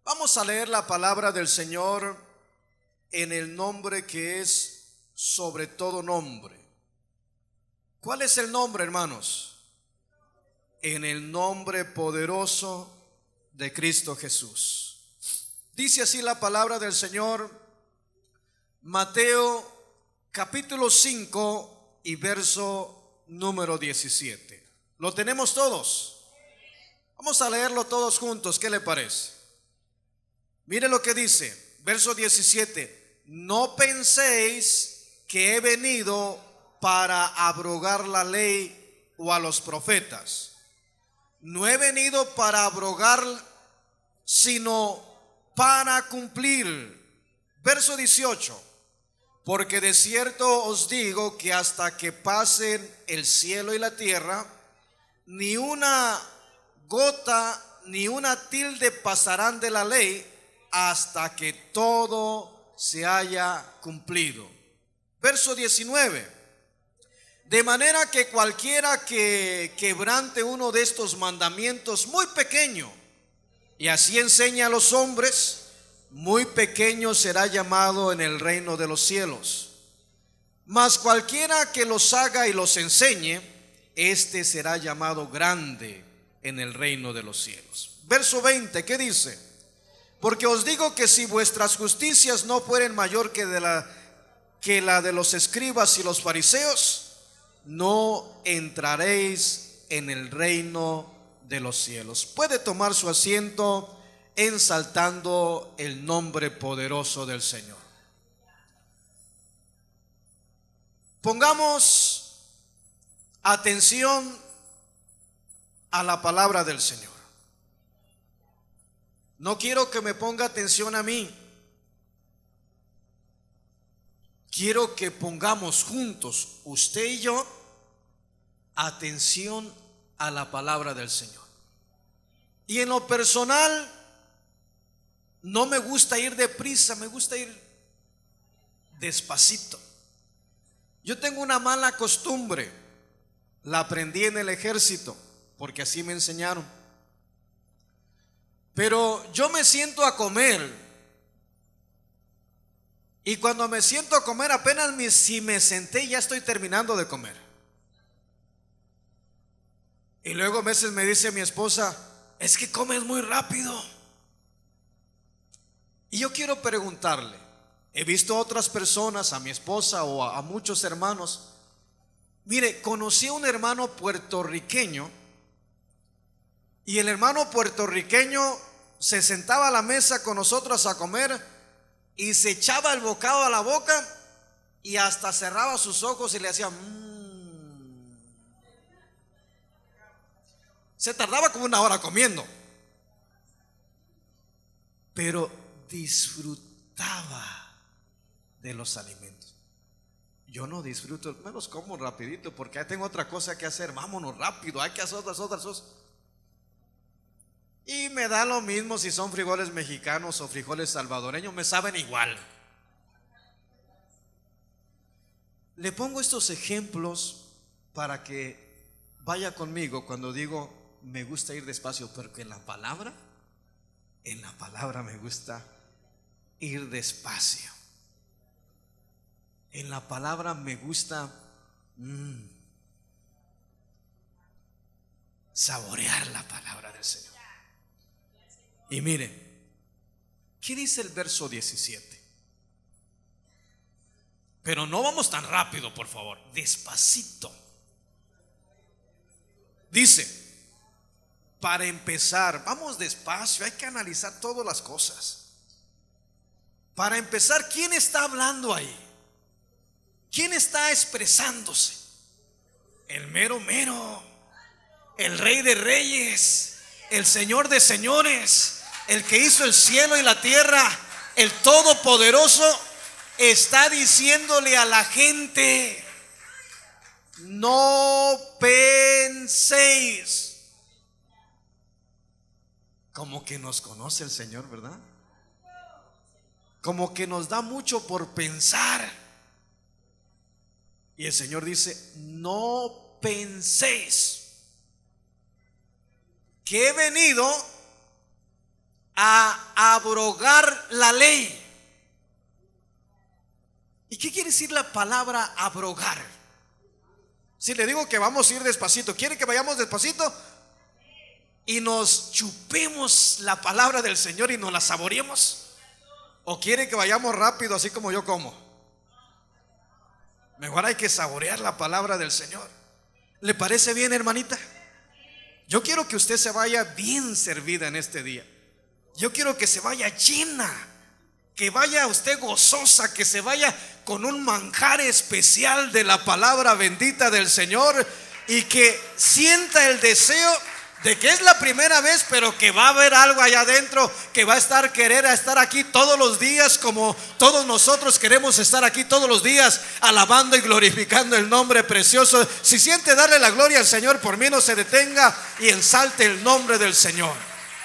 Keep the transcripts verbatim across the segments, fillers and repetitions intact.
Vamos a leer la palabra del Señor en el nombre que es sobre todo nombre. ¿Cuál es el nombre, hermanos? En el nombre poderoso de Cristo Jesús. Dice así la palabra del Señor, Mateo capítulo cinco y verso número diecisiete. ¿Lo tenemos todos? Vamos a leerlo todos juntos, ¿qué le parece? Mire lo que dice, verso diecisiete. No penséis que he venido para abrogar la ley o a los profetas. No he venido para abrogar, sino para cumplir. Verso dieciocho. Porque de cierto os digo que hasta que pasen el cielo y la tierra, ni una gota ni una tilde pasarán de la ley hasta que todo se haya cumplido. Verso diecinueve. De manera que cualquiera que quebrante uno de estos mandamientos muy pequeño y así enseña a los hombres, muy pequeño será llamado en el reino de los cielos. Mas cualquiera que los haga y los enseñe, este será llamado grande en el reino de los cielos. Verso veinte, ¿qué dice? Porque os digo que si vuestras justicias no fueren mayor que, de la, que la de los escribas y los fariseos, no entraréis en el reino de los cielos. Puede tomar su asiento ensaltando el nombre poderoso del Señor. Pongamos atención a la palabra del Señor. No quiero que me ponga atención a mí. Quiero que pongamos juntos, usted y yo, atención a la palabra del Señor. Y en lo personal, no me gusta ir deprisa, me gusta ir despacito. Yo tengo una mala costumbre, la aprendí en el ejército, porque así me enseñaron. Pero yo me siento a comer. Y cuando me siento a comer, apenas me, si me senté, ya estoy terminando de comer. Y luego a veces me dice mi esposa, es que comes muy rápido. Y yo quiero preguntarle, he visto a otras personas, a mi esposa o a, a muchos hermanos. Mire, conocí a un hermano puertorriqueño, y el hermano puertorriqueño se sentaba a la mesa con nosotros a comer y se echaba el bocado a la boca y hasta cerraba sus ojos y le hacía mmm. Se tardaba como una hora comiendo, pero disfrutaba de los alimentos. Yo no disfruto, me los como rapidito porque ya tengo otra cosa que hacer. Vámonos rápido, hay que hacer otras otras cosas. Y me da lo mismo si son frijoles mexicanos o frijoles salvadoreños, me saben igual. Le pongo estos ejemplos para que vaya conmigo cuando digo me gusta ir despacio, porque en la palabra, en la palabra me gusta ir despacio. En la palabra me gusta mmm, saborear la palabra del Señor. Y mire, ¿qué dice el verso diecisiete? Pero no vamos tan rápido, por favor, despacito. Dice, para empezar, vamos despacio, hay que analizar todas las cosas. Para empezar, ¿quién está hablando ahí? ¿Quién está expresándose? El mero mero, el Rey de Reyes, el Señor de señores, el que hizo el cielo y la tierra, el Todopoderoso, está diciéndole a la gente, no penséis. Como que nos conoce el Señor, ¿verdad? Como que nos da mucho por pensar. Y el Señor dice, no penséis que he venido a abrogar la ley. ¿Y qué quiere decir la palabra abrogar? Si le digo que vamos a ir despacito, ¿quiere que vayamos despacito? Y nos chupemos la palabra del Señor y nos la saboreemos. ¿O quiere que vayamos rápido así como yo como? Mejor hay que saborear la palabra del Señor. ¿Le parece bien, hermanita? Yo quiero que usted se vaya bien servida en este día. Yo quiero que se vaya llena, que vaya usted gozosa, que se vaya con un manjar especial de la palabra bendita del Señor, y que sienta el deseo de que es la primera vez, pero que va a haber algo allá adentro, que va a estar querer a estar aquí todos los días, como todos nosotros queremos estar aquí todos los días, alabando y glorificando el nombre precioso. Si siente darle la gloria al Señor, por mí no se detenga y ensalte el nombre del Señor.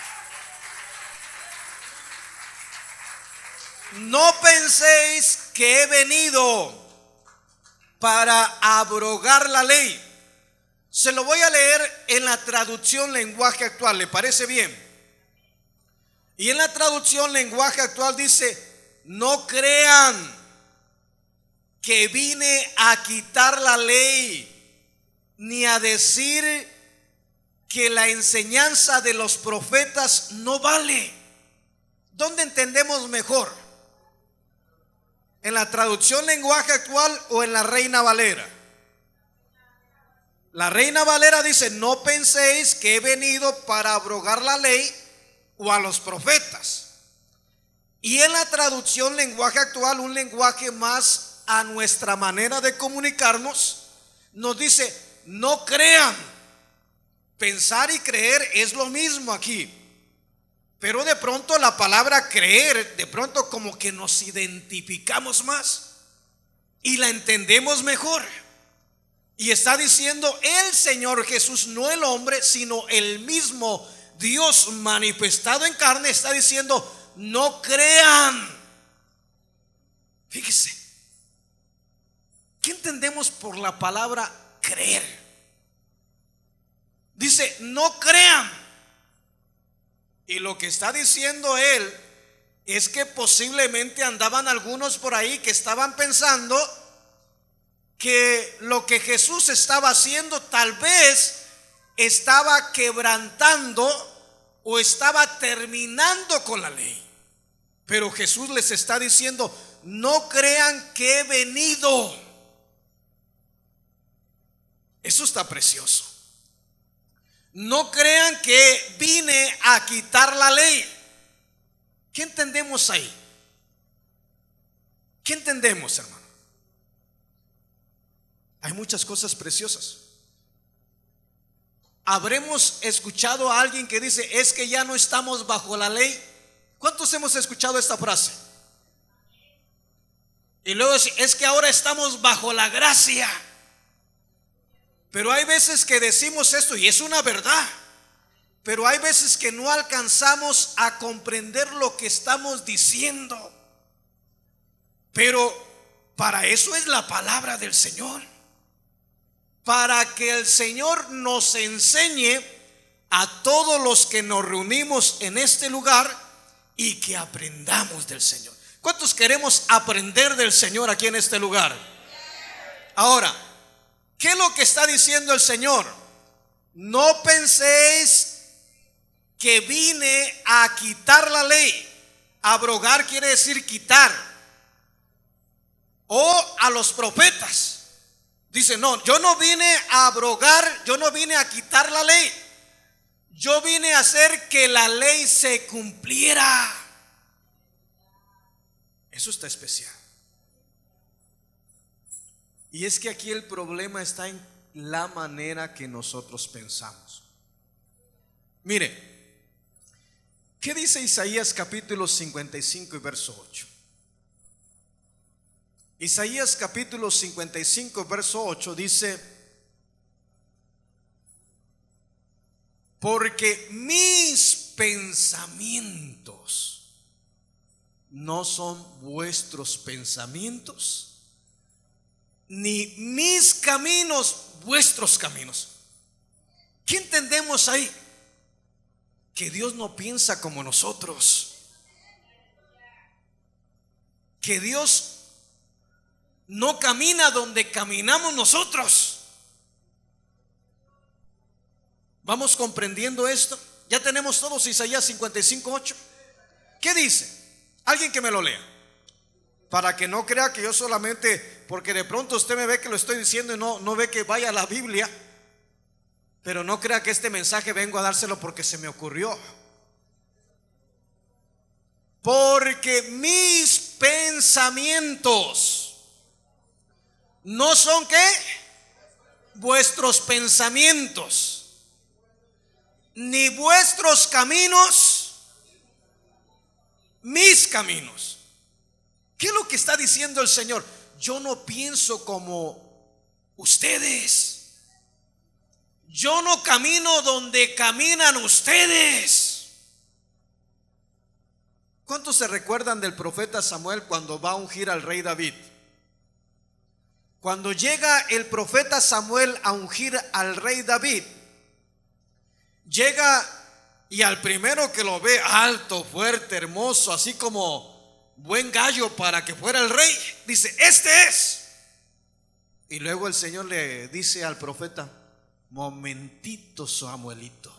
No penséis que he venido para abrogar la ley. Se lo voy a leer en la traducción lenguaje actual, ¿le parece bien? Y en la traducción lenguaje actual dice: no crean que vine a quitar la ley, ni a decir que la enseñanza de los profetas no vale. ¿Dónde entendemos mejor? ¿En la traducción lenguaje actual o en la Reina Valera? La Reina Valera dice: no penséis que he venido para abrogar la ley o a los profetas. Y en la traducción lenguaje actual, un lenguaje más a nuestra manera de comunicarnos, nos dice: no crean. Pensar y creer es lo mismo aquí, pero de pronto la palabra creer, de pronto como que nos identificamos más y la entendemos mejor. Y está diciendo el Señor Jesús, no el hombre, sino el mismo Dios manifestado en carne, está diciendo: no crean. Fíjese, ¿qué entendemos por la palabra creer? Dice: no crean. Y lo que está diciendo él es que posiblemente andaban algunos por ahí que estaban pensando que lo que Jesús estaba haciendo tal vez estaba quebrantando o estaba terminando con la ley. Pero Jesús les está diciendo: no crean que he venido. Eso está precioso. No crean que vine a quitar la ley. ¿Qué entendemos ahí? ¿Qué entendemos, hermano? Hay muchas cosas preciosas. ¿Habremos escuchado a alguien que dice: es que ya no estamos bajo la ley? ¿Cuántos hemos escuchado esta frase? Y luego dice: es que ahora estamos bajo la gracia. Pero hay veces que decimos esto y es una verdad, pero hay veces que no alcanzamos a comprender lo que estamos diciendo. Pero para eso es la palabra del Señor, para que el Señor nos enseñe a todos los que nos reunimos en este lugar y que aprendamos del Señor. ¿Cuántos queremos aprender del Señor aquí en este lugar? Ahora, ¿qué es lo que está diciendo el Señor? No penséis que vine a quitar la ley. Abrogar quiere decir quitar. O a los profetas. Dice: no, yo no vine a abrogar, yo no vine a quitar la ley. Yo vine a hacer que la ley se cumpliera. Eso está especial. Y es que aquí el problema está en la manera que nosotros pensamos. Mire, ¿qué dice Isaías capítulo cincuenta y cinco y verso ocho? Isaías capítulo cincuenta y cinco verso ocho dice: porque mis pensamientos no son vuestros pensamientos, ni mis caminos vuestros caminos. ¿Qué entendemos ahí? que Dios no piensa como nosotros, que Dios no camina donde caminamos nosotros. ¿Vamos comprendiendo esto? Ya tenemos todos Isaías cincuenta y cinco, ocho. ¿Qué dice? Alguien que me lo lea, para que no crea que yo solamente, porque de pronto usted me ve que lo estoy diciendo y no, no ve que vaya a la Biblia, pero no crea que este mensaje vengo a dárselo porque se me ocurrió. Porque mis pensamientos no son ¿qué? Vuestros pensamientos, ni vuestros caminos mis caminos. ¿Qué es lo que está diciendo el Señor? Yo no pienso como ustedes, yo no camino donde caminan ustedes. ¿Cuántos se recuerdan del profeta Samuel cuando va a ungir al rey David? Cuando llega el profeta Samuel a ungir al rey David, llega y al primero que lo ve alto, fuerte, hermoso, así como buen gallo para que fuera el rey, dice: este es. Y luego el Señor le dice al profeta: momentito, Samuelito,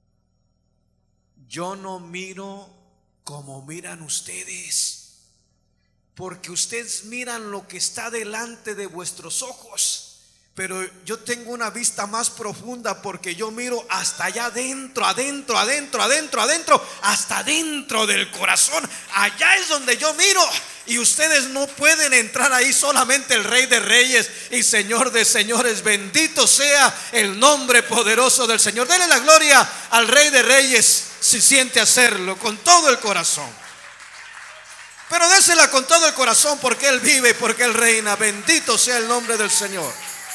yo no miro como miran ustedes, porque ustedes miran lo que está delante de vuestros ojos, pero yo tengo una vista más profunda, porque yo miro hasta allá adentro, adentro, adentro, adentro, adentro, hasta dentro del corazón. Allá es donde yo miro, y ustedes no pueden entrar ahí. Solamente el Rey de Reyes y Señor de Señores, bendito sea el nombre poderoso del Señor. Denle la gloria al Rey de Reyes si siente hacerlo con todo el corazón. Pero désela con todo el corazón, porque Él vive y porque Él reina. Bendito sea el nombre del Señor.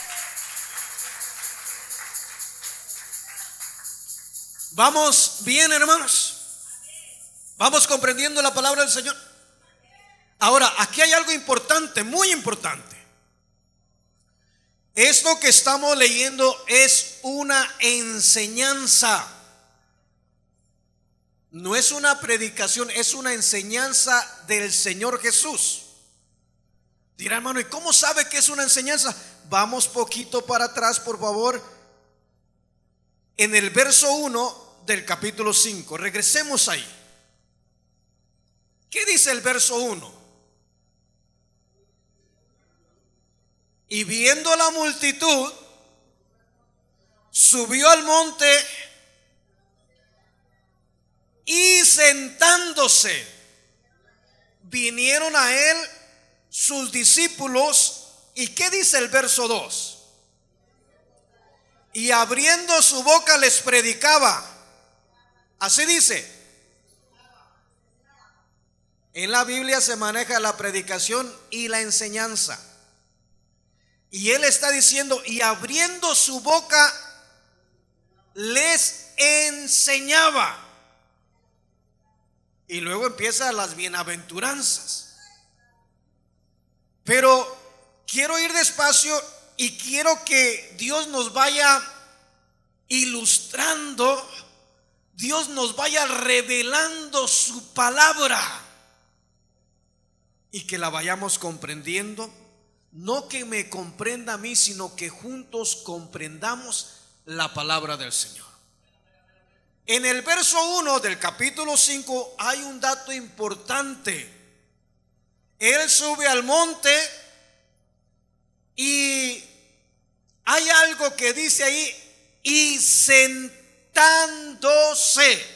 ¿Vamos bien, hermanos? ¿Vamos comprendiendo la palabra del Señor? Ahora, aquí hay algo importante, muy importante. Esto que estamos leyendo es una enseñanza. No es una predicación, es una enseñanza del Señor Jesús. Dirá, hermano, ¿y cómo sabe que es una enseñanza? Vamos poquito para atrás, por favor. En el verso uno del capítulo cinco, regresemos ahí. ¿Qué dice el verso uno? Y viendo la multitud, subió al monte, y sentándose, vinieron a él sus discípulos. ¿Y qué dice el verso dos? Y abriendo su boca les predicaba. Así dice. En la Biblia se maneja la predicación y la enseñanza. Y él está diciendo: y abriendo su boca les enseñaba. Y luego empiezan las bienaventuranzas. Pero quiero ir despacio y quiero que Dios nos vaya ilustrando, Dios nos vaya revelando su palabra, y que la vayamos comprendiendo. No que me comprenda a mí, sino que juntos comprendamos la palabra del Señor. En el verso uno del capítulo cinco hay un dato importante. Él sube al monte y hay algo que dice ahí: y sentándose.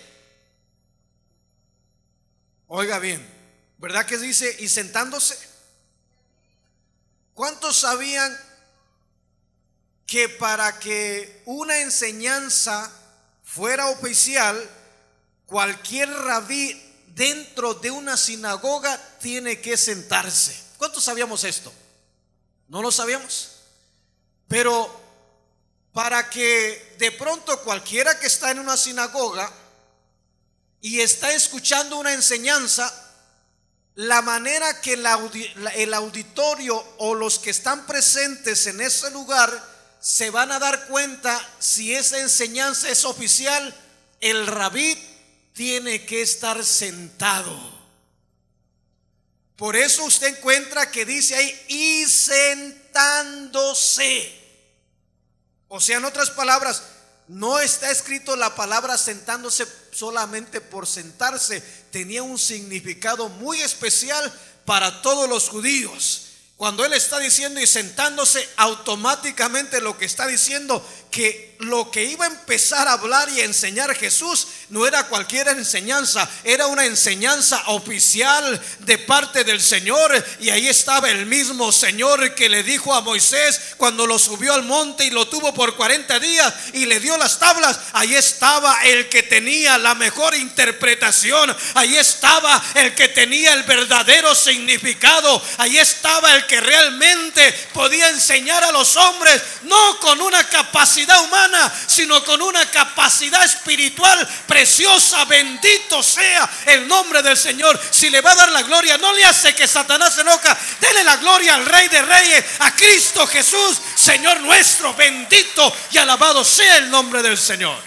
Oiga bien, ¿verdad que dice y sentándose? ¿Cuántos sabían que para que una enseñanza fuera oficial, cualquier rabí dentro de una sinagoga tiene que sentarse? ¿Cuántos sabíamos esto? ¿No lo sabíamos? Pero para que de pronto cualquiera que está en una sinagoga y está escuchando una enseñanza, la manera que el auditorio o los que están presentes en ese lugar se van a dar cuenta si esa enseñanza es oficial, el rabí tiene que estar sentado. Por eso usted encuentra que dice ahí, y sentándose. O sea, en otras palabras, no está escrito la palabra sentándose solamente por sentarse. Tenía un significado muy especial para todos los judíos. Cuando él está diciendo y sentándose, automáticamente lo que está diciendo, que lo que iba a empezar a hablar y a enseñar Jesús no era cualquier enseñanza, era una enseñanza oficial de parte del Señor. Y ahí estaba el mismo Señor que le dijo a Moisés cuando lo subió al monte y lo tuvo por cuarenta días y le dio las tablas. Ahí estaba el que tenía la mejor interpretación, ahí estaba el que tenía el verdadero significado, ahí estaba el que realmente podía enseñar a los hombres, no con una capacidad humana, sino con una capacidad espiritual preciosa. Bendito sea el nombre del Señor. Si le va a dar la gloria, no le hace que Satanás se enoja. Dele la gloria al Rey de Reyes, a Cristo Jesús, Señor nuestro. Bendito y alabado sea el nombre del Señor.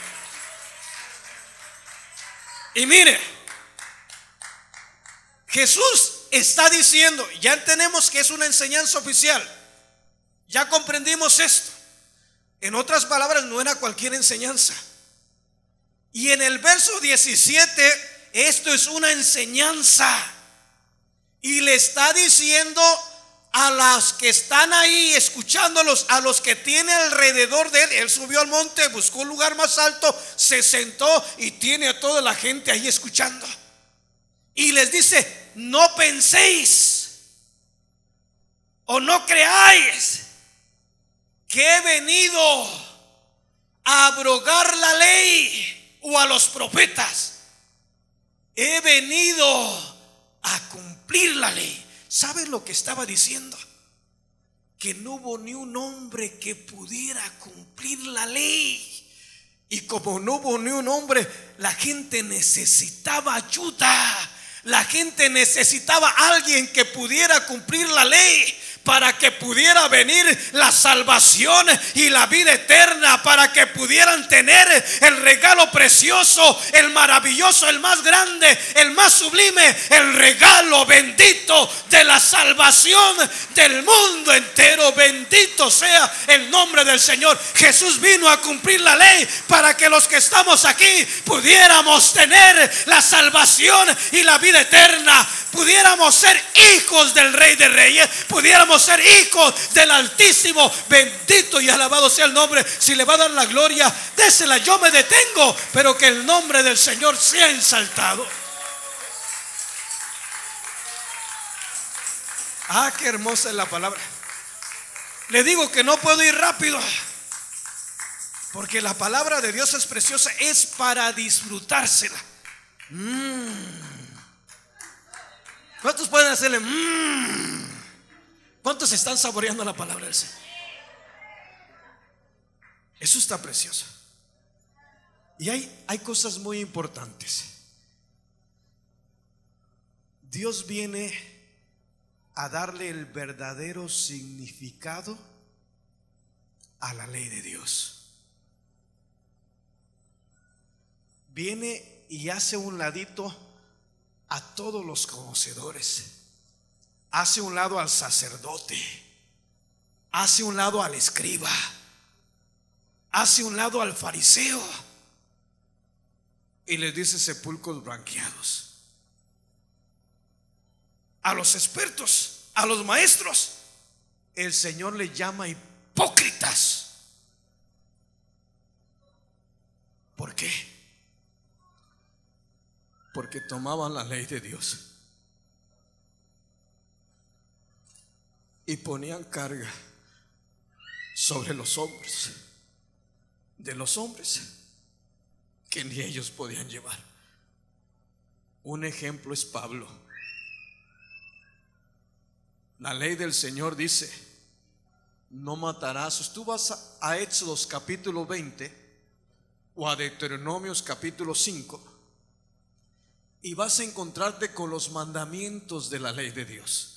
Y mire, Jesús está diciendo, ya entendemos que es una enseñanza oficial, ya comprendimos esto. En otras palabras, no era cualquier enseñanza. Y en el verso diecisiete, esto es una enseñanza. Y le está diciendo a los que están ahí escuchándolos, a los que tiene alrededor de él. Él subió al monte, buscó un lugar más alto, se sentó y tiene a toda la gente ahí escuchando. Y les dice, no penséis o no creáis que he venido a abrogar la ley o a los profetas. He venido a cumplir la ley. ¿Sabes lo que estaba diciendo? Que no hubo ni un hombre que pudiera cumplir la ley. Y como no hubo ni un hombre, la gente necesitaba ayuda. La gente necesitaba a alguien que pudiera cumplir la ley, para que pudiera venir la salvación y la vida eterna, para que pudieran tener el regalo precioso, el maravilloso, el más grande, el más sublime, el regalo bendito de la salvación del mundo entero. Bendito sea el nombre del Señor. Jesús vino a cumplir la ley para que los que estamos aquí pudiéramos tener la salvación y la vida eterna, pudiéramos ser hijos del Rey de Reyes, pudiéramos ser hijos del Altísimo. Bendito y alabado sea el nombre. Si le va a dar la gloria, désela. Yo me detengo, pero que el nombre del Señor sea ensaltado. Ah, qué hermosa es la palabra. Le digo que no puedo ir rápido, porque la palabra de Dios es preciosa, es para disfrutársela. Mmm. ¿Cuántos pueden hacerle mmm? ¿Cuántos están saboreando la palabra del Señor? Eso está precioso. Y hay, hay cosas muy importantes. Dios viene a darle el verdadero significado a la ley de Dios. Viene y hace un ladito a todos los conocedores, hace un lado al sacerdote, hace un lado al escriba, hace un lado al fariseo, y les dice sepulcros blanqueados. A los expertos, a los maestros, el Señor les llama hipócritas. ¿Por qué? Porque tomaban la ley de Dios y ponían carga sobre los hombros de los hombres que ni ellos podían llevar. Un ejemplo es Pablo. La ley del Señor dice: no matarás. Tú vas a, a Éxodos capítulo veinte o a Deuteronomios capítulo cinco y vas a encontrarte con los mandamientos de la ley de Dios.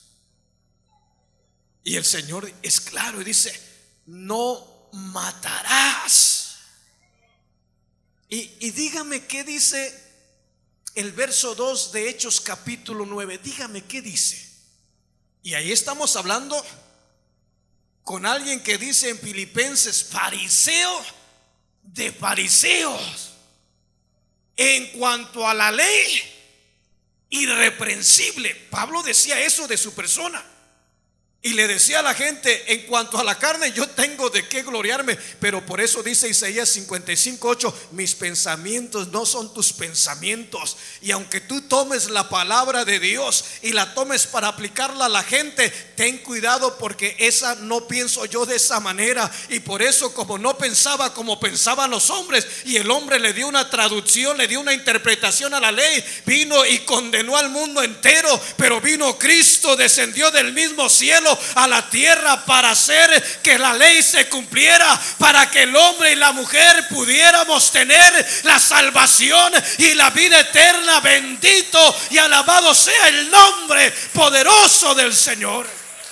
Y el Señor es claro y dice: no matarás. Y, y dígame qué dice el verso dos de Hechos capítulo nueve. Dígame qué dice. Y ahí estamos hablando con alguien que dice en Filipenses, fariseo de fariseos, en cuanto a la ley, irreprensible. Pablo decía eso de su persona. Y le decía a la gente, en cuanto a la carne, yo tengo de qué gloriarme. Pero por eso dice Isaías cincuenta y cinco, ocho, mis pensamientos no son tus pensamientos. Y aunque tú tomes la palabra de Dios y la tomes para aplicarla a la gente, ten cuidado, porque esa no pienso yo de esa manera. Y por eso, como no pensaba como pensaban los hombres, y el hombre le dio una traducción, le dio una interpretación a la ley, vino y condenó al mundo entero. Pero vino Cristo, descendió del mismo cielo a la tierra para hacer que la ley se cumpliera, para que el hombre y la mujer pudiéramos tener la salvación y la vida eterna. Bendito y alabado sea el nombre poderoso del Señor.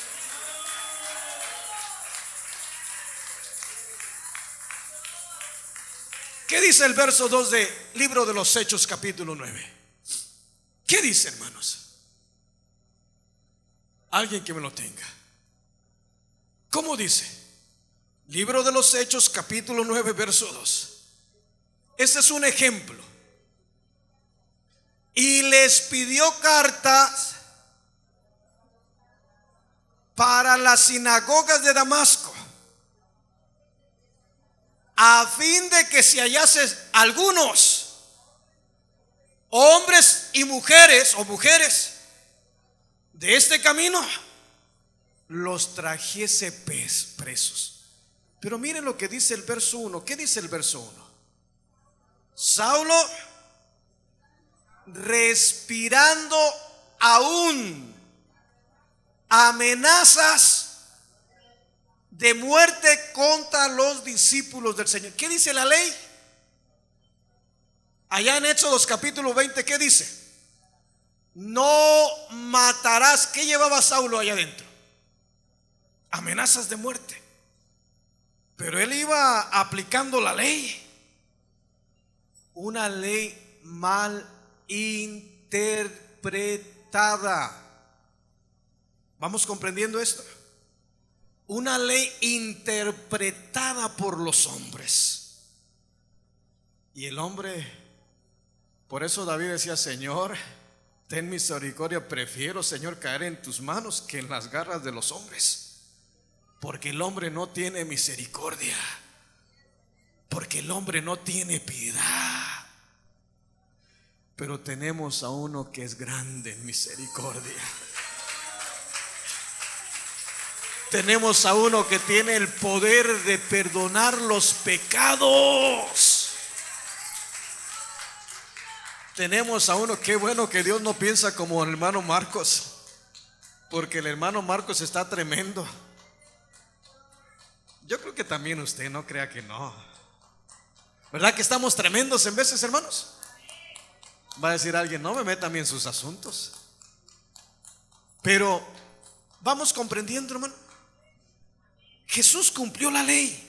¿Qué dice el verso dos del libro de los Hechos capítulo nueve? ¿Qué dice, hermanos? Alguien que me lo tenga. ¿Cómo dice? Libro de los Hechos capítulo nueve verso dos. Este es un ejemplo. Y les pidió cartas para las sinagogas de Damasco, a fin de que si hallase algunos hombres y mujeres o mujeres de este camino, los trajese presos. Pero miren lo que dice el verso uno. ¿Qué dice el verso uno? Saulo, respirando aún amenazas de muerte contra los discípulos del Señor. ¿Qué dice la ley? Allá en Éxodo capítulo veinte, ¿qué dice? No matarás. ¿Qué llevaba Saulo allá adentro? Amenazas de muerte. Pero él iba aplicando la ley, una ley mal interpretada. ¿Vamos comprendiendo esto? Una ley interpretada por los hombres. Y el hombre, por eso David decía, Señor, ten misericordia, prefiero, Señor, caer en tus manos que en las garras de los hombres. Porque el hombre no tiene misericordia, porque el hombre no tiene piedad. Pero tenemos a uno que es grande en misericordia. Tenemos a uno que tiene el poder de perdonar los pecados. Tenemos a uno, qué bueno que Dios no piensa como el hermano Marcos, porque el hermano Marcos está tremendo. Yo creo que también usted, no crea que no. ¿Verdad que estamos tremendos en veces, hermanos? Va a decir alguien, no me meta a mí en sus asuntos. Pero vamos comprendiendo, hermano. Jesús cumplió la ley.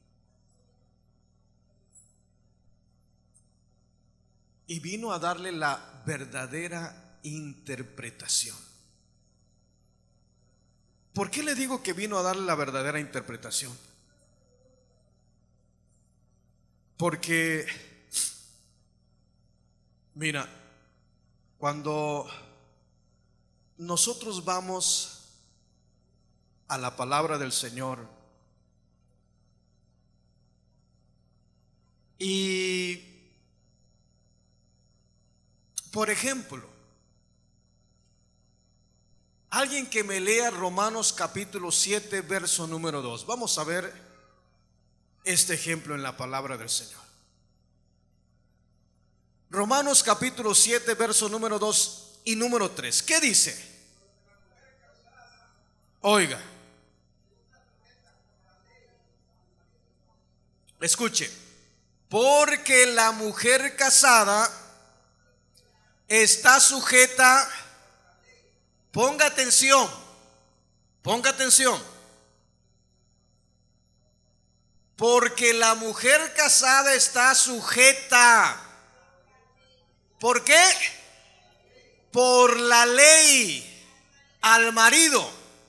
Y vino a darle la verdadera interpretación. ¿Por qué le digo que vino a darle la verdadera interpretación? Porque, mira, cuando nosotros vamos a la palabra del Señor y, por ejemplo, alguien que me lea Romanos capítulo siete verso número dos. Vamos a ver este ejemplo en la palabra del Señor. Romanos capítulo siete verso número dos y número tres. ¿Qué dice? Oiga, escuche. Porque la mujer casada está sujeta, ponga atención, ponga atención. Porque la mujer casada está sujeta ¿Por qué? Por la ley al marido,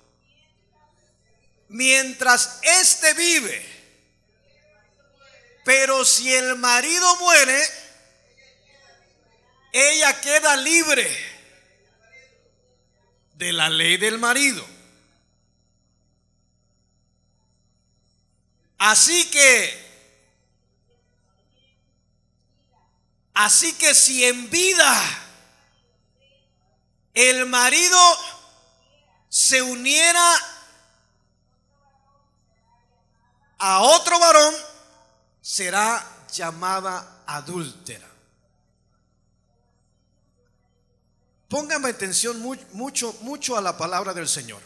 mientras éste vive. Pero si el marido muere, ella queda libre de la ley del marido. Así que, así que si en vida el marido se uniera a otro varón, será llamada adúltera. Póngame atención mucho, mucho a la palabra del Señor.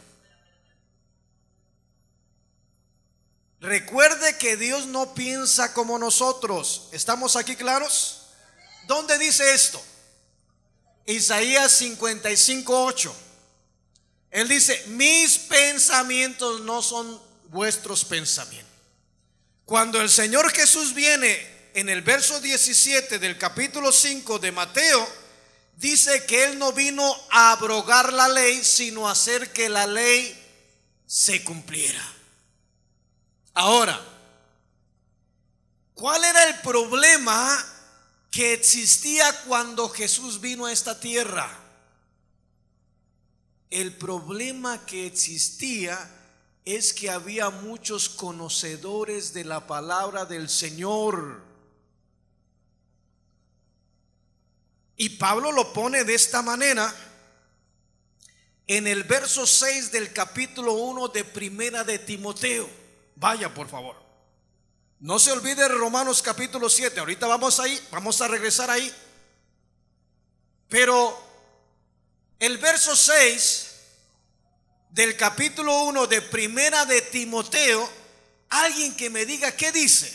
Recuerde que Dios no piensa como nosotros. ¿Estamos aquí claros? ¿Dónde dice esto? Isaías cincuenta y cinco, ocho. Él dice: mis pensamientos no son vuestros pensamientos. Cuando el Señor Jesús viene en el verso diecisiete del capítulo cinco de Mateo, dice que Él no vino a abrogar la ley, sino a hacer que la ley se cumpliera. Ahora, ¿cuál era el problema que existía cuando Jesús vino a esta tierra? El problema que existía es que había muchos conocedores de la palabra del Señor. Y Pablo lo pone de esta manera en el verso seis del capítulo uno de Primera de Timoteo. Vaya, por favor. No se olvide de Romanos capítulo siete. Ahorita vamos ahí, vamos a regresar ahí. Pero el verso seis del capítulo uno de Primera de Timoteo, alguien que me diga qué dice.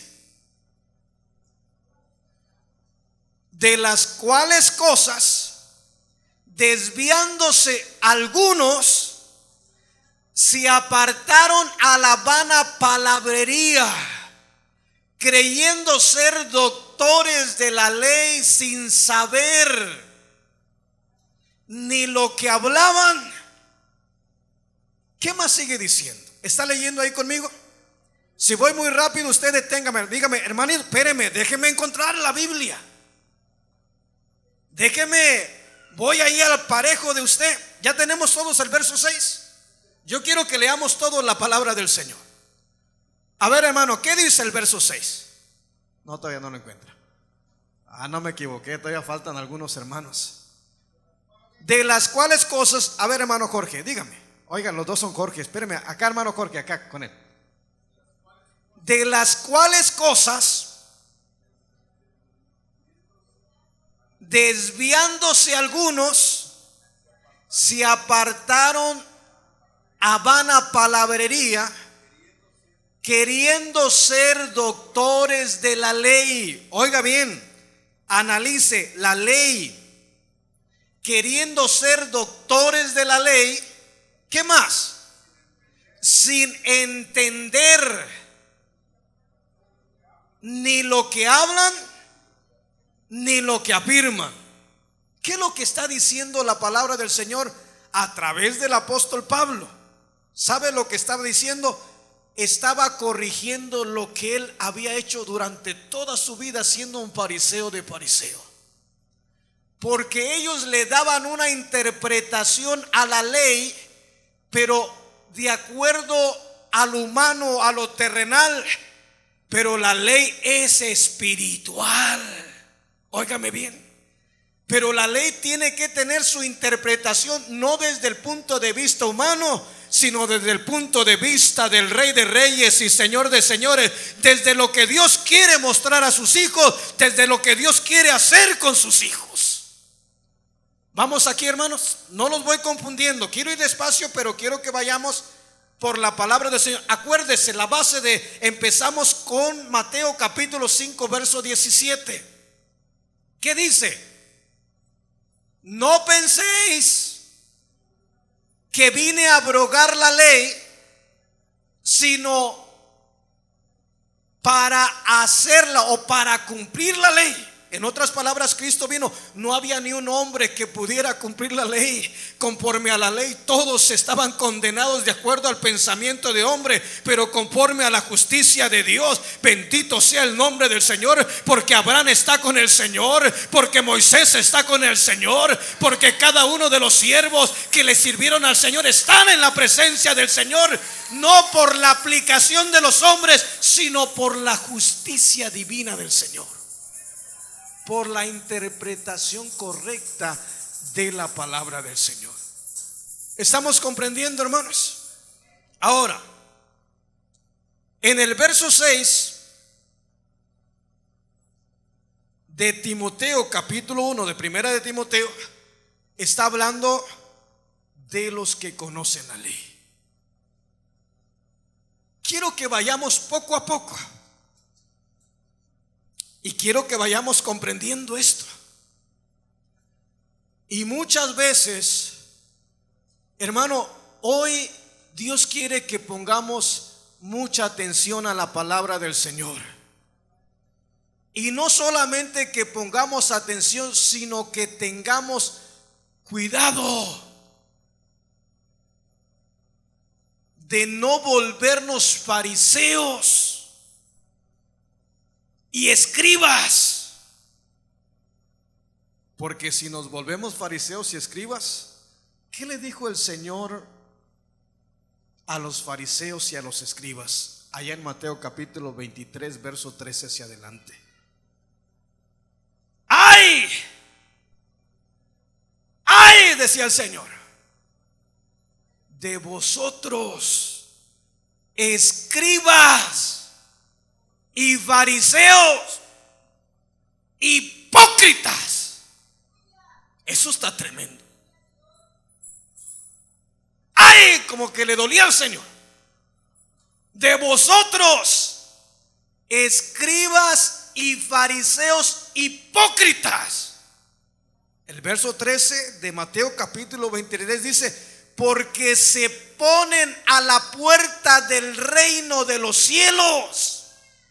De las cuales cosas, desviándose algunos, se apartaron a la vana palabrería, creyendo ser doctores de la ley sin saber ni lo que hablaban. ¿Qué más sigue diciendo? ¿Está leyendo ahí conmigo? Si voy muy rápido, usted deténgame, dígame: hermanito, espéreme, déjeme encontrar la Biblia. Déjeme, voy ahí al parejo de usted. Ya tenemos todos el verso seis. Yo quiero que leamos todos la palabra del Señor. A ver, hermano, ¿qué dice el verso seis? No, todavía no lo encuentra. Ah, no me equivoqué, todavía faltan algunos hermanos. De las cuales cosas, a ver, hermano Jorge, dígame. Oigan, los dos son Jorge, espéreme, acá hermano Jorge, acá con él. De las cuales cosas, desviándose algunos, se apartaron a vana palabrería, queriendo ser doctores de la ley. Oiga bien, analice la ley. Queriendo ser doctores de la ley, ¿qué más? Sin entender ni lo que hablan ni lo que afirman. ¿Qué es lo que está diciendo la palabra del Señor a través del apóstol Pablo? ¿Sabe lo que estaba diciendo? Estaba corrigiendo lo que él había hecho durante toda su vida, siendo un fariseo de fariseo. Porque ellos le daban una interpretación a la ley, pero de acuerdo al humano, a lo terrenal. Pero la ley es espiritual. Óigame bien. Pero la ley tiene que tener su interpretación no desde el punto de vista humano, sino desde el punto de vista del Rey de Reyes y Señor de Señores, desde lo que Dios quiere mostrar a sus hijos, desde lo que Dios quiere hacer con sus hijos. Vamos aquí, hermanos, no los voy confundiendo, quiero ir despacio, pero quiero que vayamos por la palabra del Señor. Acuérdese, la base de, empezamos con Mateo capítulo cinco, verso diecisiete. ¿Qué dice? No penséis que vine a abrogar la ley, sino para hacerla o para cumplir la ley. En otras palabras, Cristo vino, no había ni un hombre que pudiera cumplir la ley. Conforme a la ley, todos estaban condenados de acuerdo al pensamiento de hombre, pero conforme a la justicia de Dios, bendito sea el nombre del Señor, porque Abraham está con el Señor, porque Moisés está con el Señor, porque cada uno de los siervos que le sirvieron al Señor están en la presencia del Señor, no por la aplicación de los hombres, sino por la justicia divina del Señor, por la interpretación correcta de la palabra del Señor. ¿Estamos comprendiendo, hermanos? Ahora, en el verso seis de Timoteo, capítulo uno de Primera de Timoteo, está hablando de los que conocen la ley. Quiero que vayamos poco a poco y quiero que vayamos comprendiendo esto. Y muchas veces, hermano, hoy Dios quiere que pongamos mucha atención a la palabra del Señor. Y no solamente que pongamos atención, sino que tengamos cuidado de no volvernos fariseos y escribas. Porque si nos volvemos fariseos y escribas, ¿qué le dijo el Señor a los fariseos y a los escribas? Allá en Mateo capítulo veintitrés, verso trece hacia adelante. ¡Ay! ¡Ay! Decía el Señor, de vosotros, escribas y fariseos, hipócritas. Eso está tremendo. ¡Ay! Como que le dolía al Señor. De vosotros, escribas y fariseos hipócritas. El verso trece de Mateo capítulo veintitrés dice: porque se ponen a la puerta del reino de los cielos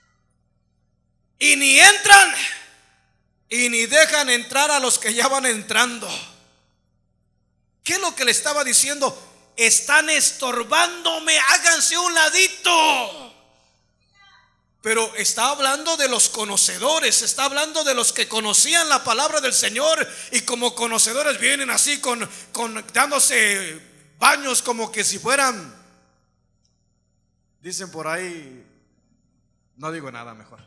y ni entran y ni dejan entrar a los que ya van entrando. ¿Qué es lo que le estaba diciendo? Están estorbándome, háganse un ladito. Pero está hablando de los conocedores, está hablando de los que conocían la palabra del Señor, y como conocedores vienen así con, con dándose baños como que si fueran, dicen por ahí, no digo nada mejor,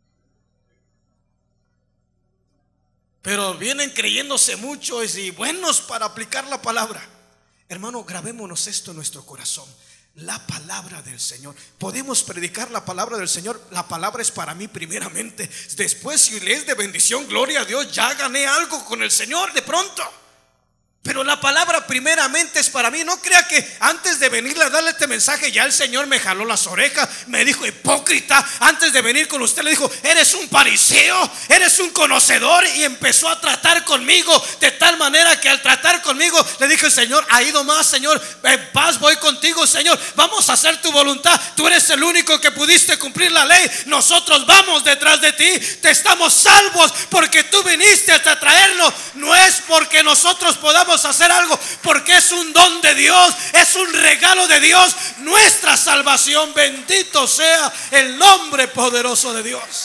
pero vienen creyéndose muchos y buenos para aplicar la palabra. Hermano, grabémonos esto en nuestro corazón. La palabra del Señor, podemos predicar la palabra del Señor. La palabra es para mí primeramente. Después, si le es de bendición, gloria a Dios, ya gané algo con el Señor de pronto. Pero la palabra primeramente es para mí. No crea que antes de venir a darle este mensaje ya el Señor me jaló las orejas, me dijo hipócrita. Antes de venir con usted le dijo: eres un fariseo, eres un conocedor. Y empezó a tratar conmigo de tal manera que al tratar conmigo le dije: el Señor, ha ido más, Señor, en paz voy contigo, Señor, vamos a hacer tu voluntad. Tú eres el único que pudiste cumplir la ley. Nosotros vamos detrás de ti. Te estamos salvos porque tú viniste hasta traernos. No es porque nosotros podamos hacer algo, porque es un don de Dios, es un regalo de Dios, nuestra salvación. Bendito sea el nombre poderoso de Dios.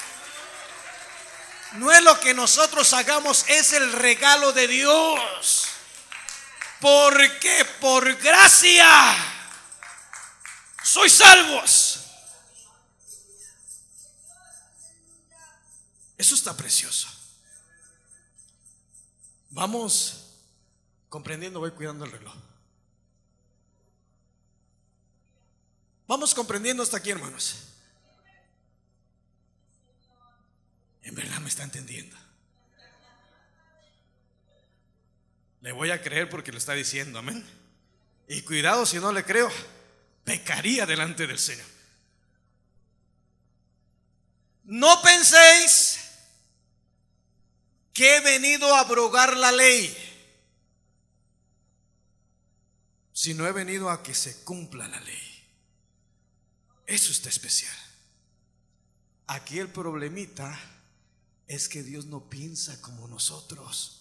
No es lo que nosotros hagamos, es el regalo de Dios, porque por gracia sois salvos. Eso está precioso. Vamos comprendiendo, voy cuidando el reloj. Vamos comprendiendo hasta aquí, hermanos. En verdad me está entendiendo. Le voy a creer porque lo está diciendo, amén. Y cuidado, si no le creo, pecaría delante del Señor. No penséis que he venido a abrogar la ley, sino he venido a que se cumpla la ley. Eso está especial. Aquí el problemita Es que Dios no piensa como nosotros,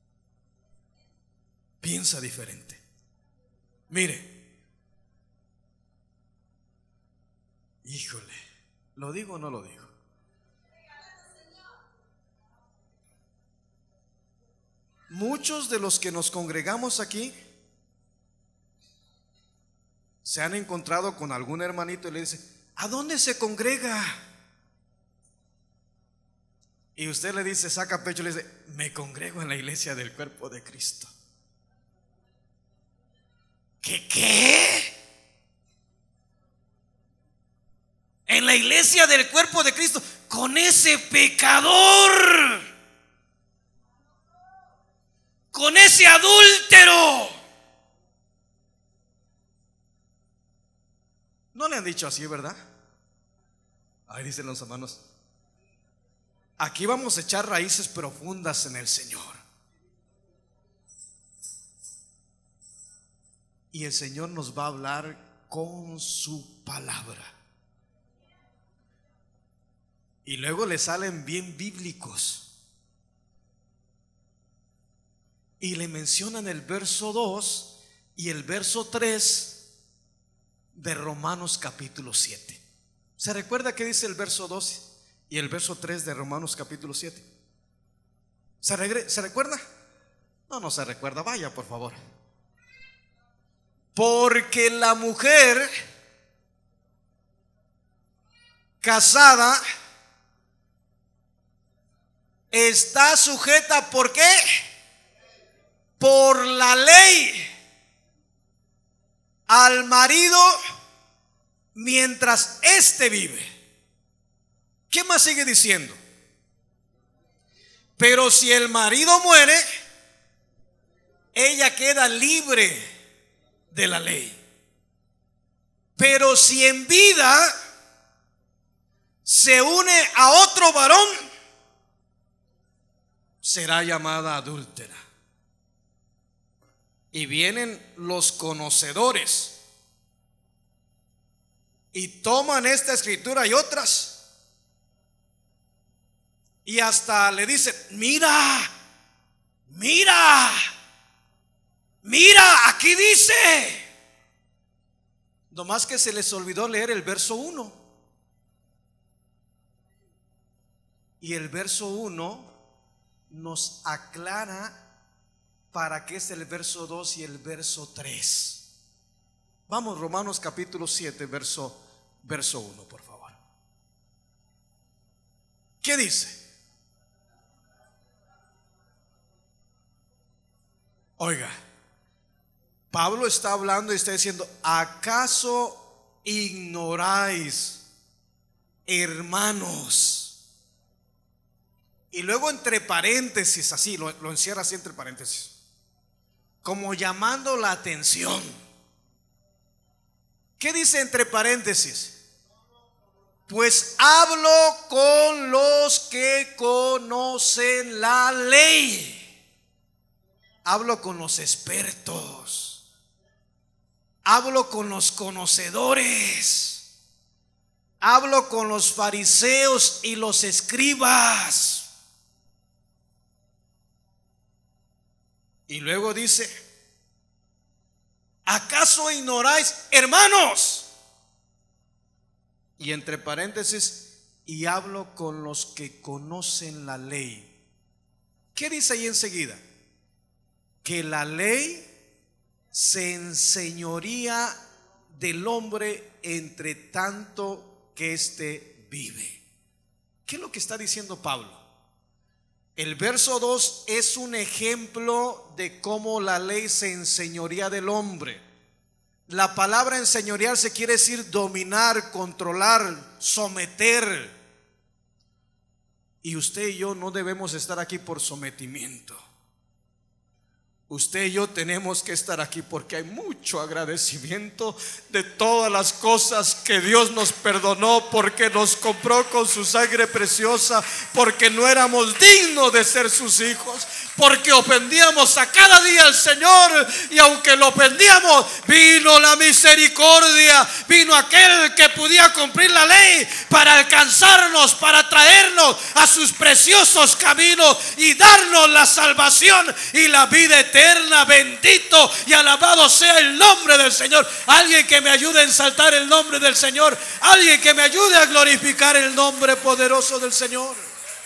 piensa diferente. Mire, híjole, ¿lo digo o no lo digo? Muchos de los que nos congregamos aquí se han encontrado con algún hermanito y le dice: ¿a dónde se congrega? Y usted le dice, saca pecho y le dice: me congrego en la iglesia del cuerpo de Cristo. ¿Qué qué? En la iglesia del cuerpo de Cristo, con ese pecador, con ese adúltero. No le han dicho así, ¿verdad? Ahí dicen los hermanos: aquí vamos a echar raíces profundas en el Señor. Y el Señor nos va a hablar con su palabra. Y luego le salen bien bíblicos. Y le mencionan el verso dos y el verso tres de Romanos capítulo siete. ¿Se recuerda qué dice el verso dos y el verso tres de Romanos capítulo siete? ¿Se, regre- ¿Se recuerda? No, no se recuerda, vaya por favor. Porque la mujer casada está sujeta, ¿por qué? Por la ley al marido mientras éste vive. ¿Qué más sigue diciendo? Pero si el marido muere, ella queda libre de la ley. Pero si en vida se une a otro varón, será llamada adúltera. Y vienen los conocedores y toman esta escritura y otras y hasta le dicen: mira, mira, mira, aquí dice. Nomás que se les olvidó leer el verso uno. Y el verso uno nos aclara para qué es el verso dos y el verso tres. Vamos, Romanos capítulo siete, verso, verso uno, por favor. ¿Qué dice? Oiga, Pablo está hablando y está diciendo: ¿acaso ignoráis, hermanos? Y luego entre paréntesis, así, lo, lo encierra así entre paréntesis, como llamando la atención. ¿Qué dice entre paréntesis? Pues hablo con los que conocen la ley. Hablo con los expertos. Hablo con los conocedores. Hablo con los fariseos y los escribas. Y luego dice: ¿acaso ignoráis, hermanos? Y entre paréntesis: y hablo con los que conocen la ley. ¿Qué dice ahí enseguida? Que la ley se enseñoría del hombre entre tanto que éste vive. ¿Qué es lo que está diciendo Pablo? El verso dos es un ejemplo de cómo la ley se enseñoría del hombre. La palabra enseñorear se quiere decir dominar, controlar, someter. Y usted y yo no debemos estar aquí por sometimiento. Usted y yo tenemos que estar aquí porque hay mucho agradecimiento de todas las cosas que Dios nos perdonó, porque nos compró con su sangre preciosa, porque no éramos dignos de ser sus hijos, porque ofendíamos a cada día al Señor, y aunque lo ofendíamos, vino la misericordia, vino aquel que podía cumplir la ley para alcanzarnos, para traernos a sus preciosos caminos y darnos la salvación y la vida eterna. Bendito y alabado sea el nombre del Señor. Alguien que me ayude a exaltar el nombre del Señor, alguien que me ayude a glorificar el nombre poderoso del Señor.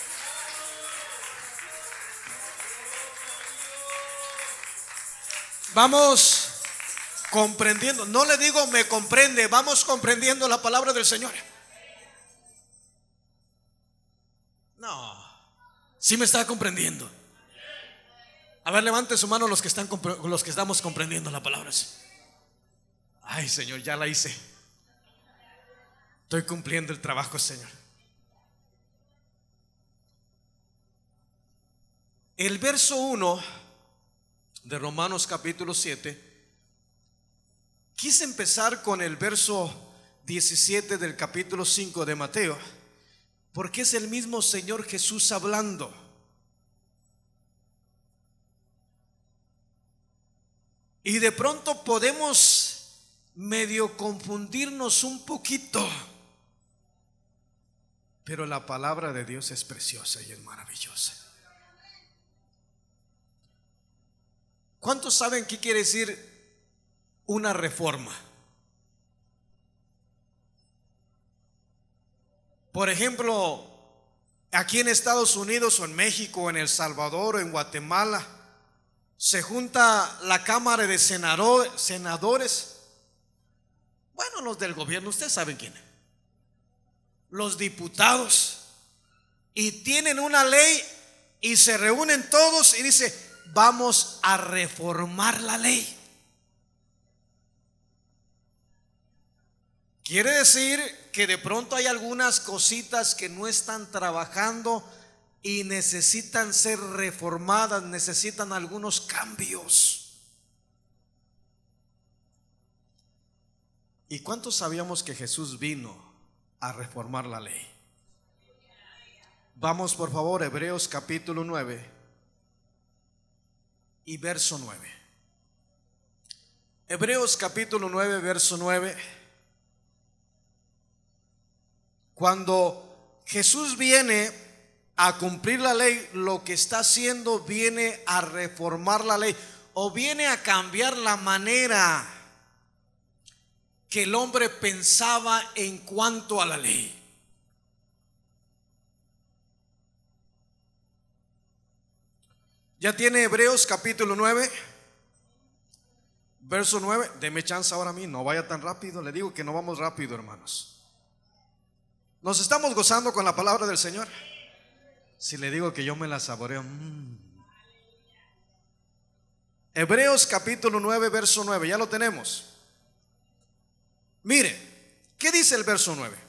Vamos comprendiendo, no le digo me comprende, vamos comprendiendo la palabra del Señor. No, sí me está comprendiendo. A ver, levante su mano los que están los que estamos comprendiendo la palabra. Ay, Señor, ya la hice. Estoy cumpliendo el trabajo, Señor. El verso uno de Romanos capítulo siete, quise empezar con el verso diecisiete del capítulo cinco de Mateo, porque es el mismo Señor Jesús hablando. Y de pronto podemos medio confundirnos un poquito, pero la palabra de Dios es preciosa y es maravillosa. ¿Cuántos saben qué quiere decir una reforma? Por ejemplo, aquí en Estados Unidos o en México o en El Salvador o en Guatemala se junta la Cámara de Senadores. Bueno, los del gobierno, ustedes saben quién, los diputados, y tienen una ley y se reúnen todos y dice: vamos a reformar la ley. Quiere decir que de pronto hay algunas cositas que no están trabajando y necesitan ser reformadas, necesitan algunos cambios. ¿Y cuántos sabíamos que Jesús vino a reformar la ley? Vamos por favor, Hebreos capítulo nueve y verso nueve. Hebreos capítulo nueve, verso nueve. Cuando Jesús viene a cumplir la ley, lo que está haciendo, viene a reformar la ley, o viene a cambiar la manera que el hombre pensaba en cuanto a la ley. Ya tiene Hebreos capítulo nueve, verso nueve. Deme chance ahora a mí, no vaya tan rápido. Le digo que no vamos rápido, hermanos. ¿Nos estamos gozando con la palabra del Señor? Si le digo que yo me la saboreo. mm. Hebreos capítulo nueve, verso nueve. Ya lo tenemos. Mire, ¿qué dice el verso nueve?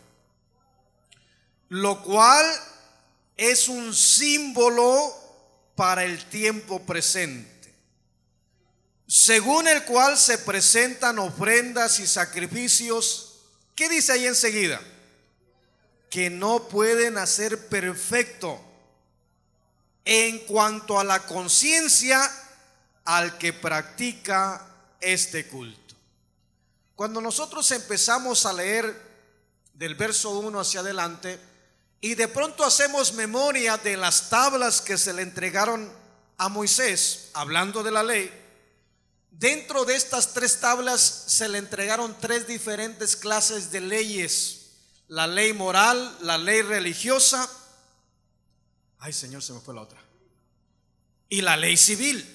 Lo cual es un símbolo para el tiempo presente, según el cual se presentan ofrendas y sacrificios. ¿Qué dice ahí enseguida? Que no pueden hacer perfecto en cuanto a la conciencia al que practica este culto. Cuando nosotros empezamos a leer del verso uno hacia adelante y de pronto hacemos memoria de las tablas que se le entregaron a Moisés, hablando de la ley, dentro de estas tres tablas se le entregaron tres diferentes clases de leyes: la ley moral, la ley religiosa, ay Señor, se me fue la otra, y la ley civil.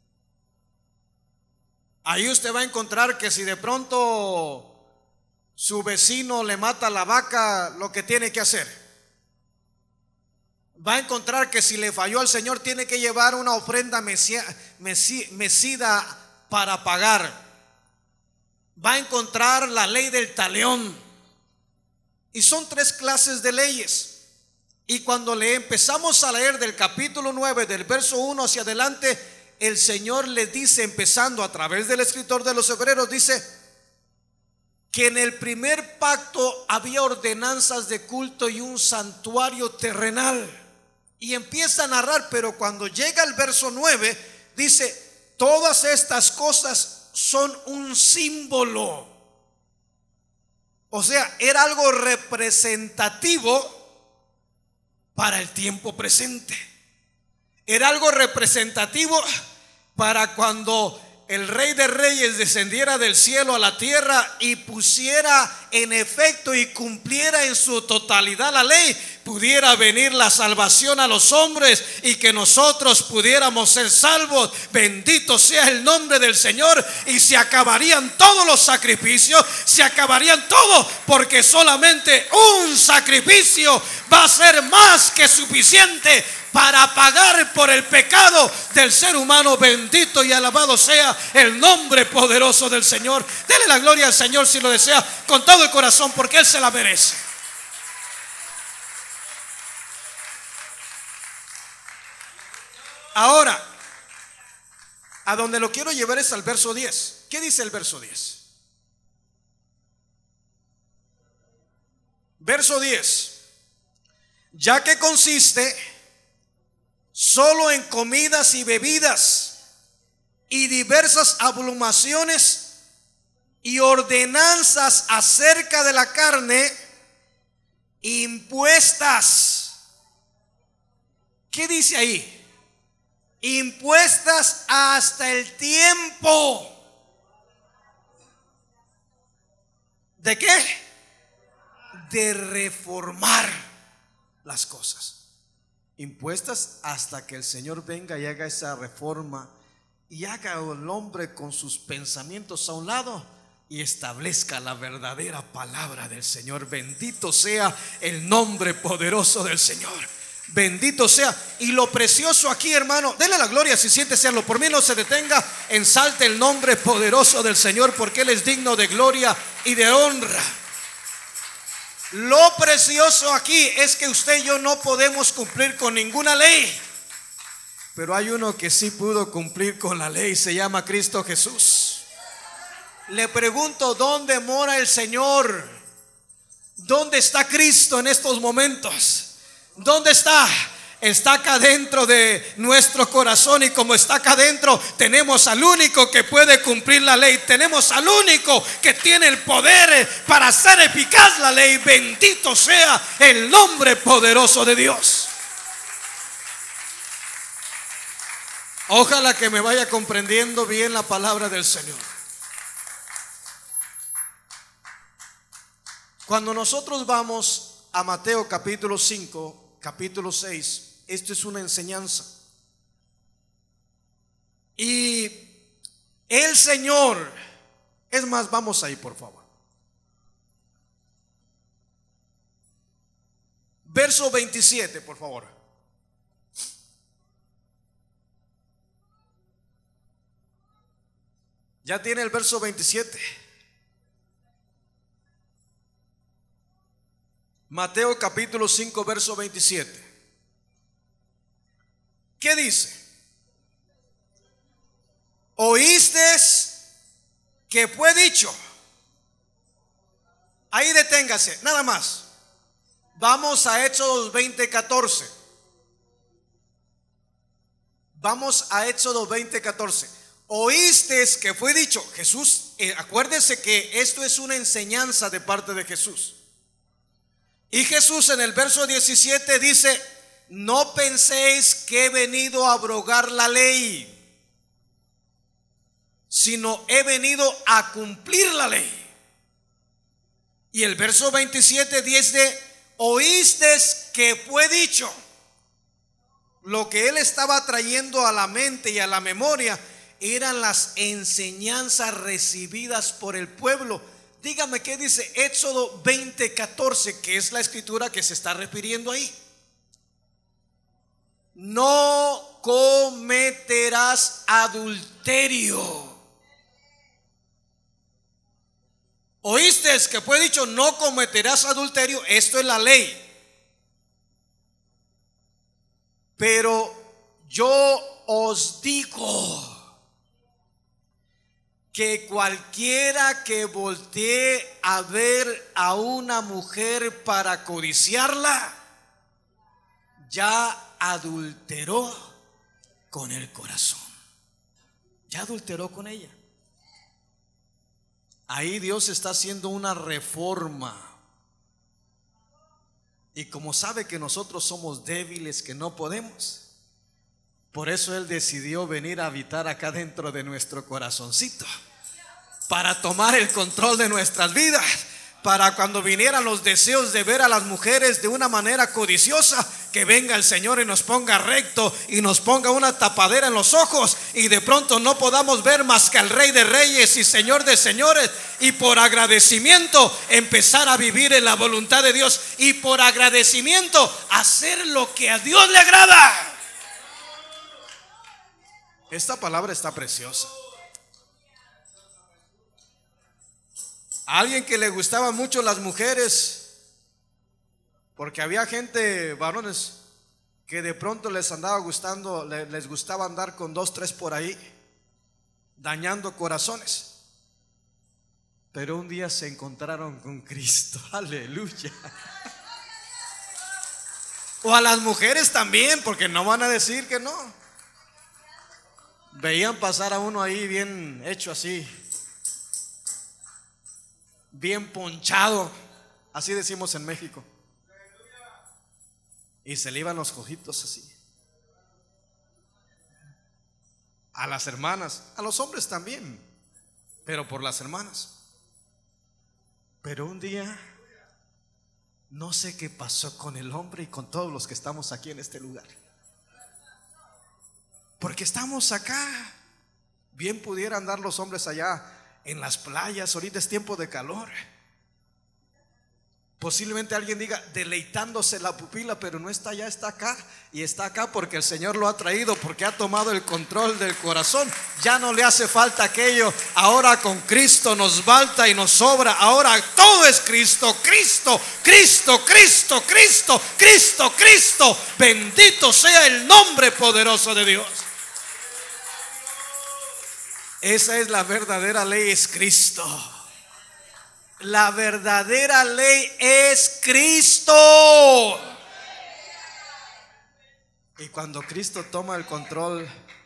Ahí usted va a encontrar que si de pronto su vecino le mata la vaca, lo que tiene que hacer. Va a encontrar que si le falló al Señor, tiene que llevar una ofrenda mesia, mesi, mesida para pagar. Va a encontrar la ley del talión. Y son tres clases de leyes. Y cuando le empezamos a leer del capítulo nueve, del verso uno hacia adelante, el Señor le dice, empezando a través del escritor de los Hebreos, dice que en el primer pacto había ordenanzas de culto y un santuario terrenal. Y empieza a narrar, pero cuando llega al verso nueve, dice, todas estas cosas son un símbolo. O sea, era algo representativo para el tiempo presente. Era algo representativo para cuando el Rey de Reyes descendiera del cielo a la tierra y pusiera en efecto y cumpliera en su totalidad la ley, pudiera venir la salvación a los hombres y que nosotros pudiéramos ser salvos. Bendito sea el nombre del Señor. Y se acabarían todos los sacrificios, se acabarían todos, porque solamente un sacrificio va a ser más que suficiente para pagar por el pecado del ser humano. Bendito y alabado sea el nombre poderoso del Señor. Dele la gloria al Señor si lo desea con todo el corazón, porque Él se la merece. Ahora, a donde lo quiero llevar es al verso diez. ¿Qué dice el verso diez? Verso diez. Ya que consiste solo en comidas y bebidas y diversas ablumaciones y ordenanzas acerca de la carne impuestas. ¿Qué dice ahí? Impuestas hasta el tiempo. ¿De qué? De reformar las cosas. Impuestas hasta que el Señor venga y haga esa reforma y haga al hombre con sus pensamientos a un lado y establezca la verdadera palabra del Señor. Bendito sea el nombre poderoso del Señor. Bendito sea. Y lo precioso aquí, hermano, denle la gloria si siente serlo. Por mí no se detenga, ensalte el nombre poderoso del Señor, porque Él es digno de gloria y de honra. Lo precioso aquí es que usted y yo no podemos cumplir con ninguna ley, pero hay uno que sí pudo cumplir con la ley. Se llama Cristo Jesús. Le pregunto, ¿dónde mora el Señor? ¿Dónde está Cristo en estos momentos? ¿Dónde está? Está acá dentro de nuestro corazón, y como está acá dentro, tenemos al único que puede cumplir la ley. Tenemos al único que tiene el poder para hacer eficaz la ley. Bendito sea el nombre poderoso de Dios. Ojalá que me vaya comprendiendo bien la palabra del Señor. Cuando nosotros vamos a Mateo capítulo cinco, capítulo seis, esto es una enseñanza. Y el Señor, es más, vamos ahí por favor. Verso veintisiete, por favor. ¿Ya tiene el verso veintisiete? Mateo capítulo cinco, verso veintisiete. ¿Qué dice? Oísteis que fue dicho. Ahí deténgase, nada más. Vamos a Éxodo veinte, catorce. Vamos a Éxodo veinte, catorce. Oísteis que fue dicho. Jesús, eh, acuérdese que esto es una enseñanza de parte de Jesús. Y Jesús en el verso diecisiete dice: no penséis que he venido a abrogar la ley, sino he venido a cumplir la ley. Y el verso veintisiete dice: oísteis que fue dicho. Lo que él estaba trayendo a la mente y a la memoria eran las enseñanzas recibidas por el pueblo. Dígame qué dice Éxodo veinte, catorce, que es la escritura que se está refiriendo ahí. No cometerás adulterio. Oíste que fue dicho: no cometerás adulterio. Esto es la ley. Pero yo os digo que cualquiera que voltee a ver a una mujer para codiciarla, ya adulteró con el corazón. Ya adulteró con ella. Ahí Dios está haciendo una reforma. Y como sabe que nosotros somos débiles, que no podemos, por eso Él decidió venir a habitar acá dentro de nuestro corazoncito, para tomar el control de nuestras vidas, para cuando vinieran los deseos de ver a las mujeres de una manera codiciosa, que venga el Señor y nos ponga recto y nos ponga una tapadera en los ojos, y de pronto no podamos ver más que al Rey de Reyes y Señor de Señores, y por agradecimiento empezar a vivir en la voluntad de Dios, y por agradecimiento hacer lo que a Dios le agrada. Esta palabra está preciosa. A alguien que le gustaban mucho las mujeres, porque había gente, varones, que de pronto les andaba gustando, les gustaba andar con dos, tres por ahí, dañando corazones. Pero un día se encontraron con Cristo. Aleluya. O a las mujeres también, porque no van a decir que no. Veían pasar a uno ahí bien hecho así, bien ponchado, así decimos en México, y se le iban los ojitos así. A las hermanas, a los hombres también, pero por las hermanas. Pero un día, no sé qué pasó con el hombre y con todos los que estamos aquí en este lugar, porque estamos acá. Bien pudieran andar los hombres allá en las playas, ahorita es tiempo de calor. Posiblemente alguien diga deleitándose la pupila, pero no está allá, está acá. Y está acá porque el Señor lo ha traído, porque ha tomado el control del corazón. Ya no le hace falta aquello. Ahora con Cristo nos falta y nos sobra. Ahora todo es Cristo, Cristo, Cristo, Cristo, Cristo, Cristo, Cristo. Bendito sea el nombre poderoso de Dios. Esa es la verdadera ley, es Cristo. La verdadera ley es Cristo. Y cuando Cristo toma el control,